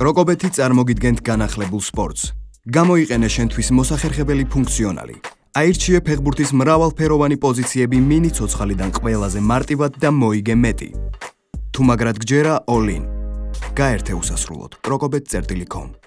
კროკობეთი წარმოგიდგენთ განახლებულ სპორტს. გამოიყენე შენთვის მოსახერხებელი ფუნქციონალი. აირჩიე ფეხბურთის მრავალფეროვანი პოზიციები მინი ცოცხალიდან ყველაზე მარტივად და მოიგე მეტი. თუ მაგრად გჯერა all in. გაერთე უსასრულოდ. კროკობეთ.com